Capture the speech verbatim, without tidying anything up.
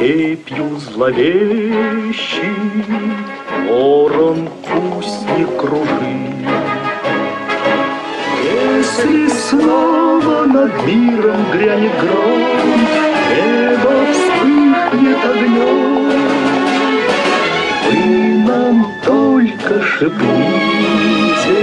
степью зловещей ворон пусть не кружит. Если снова над миром грянет гром, небо вспыхнет огнем, вы нам только шепните,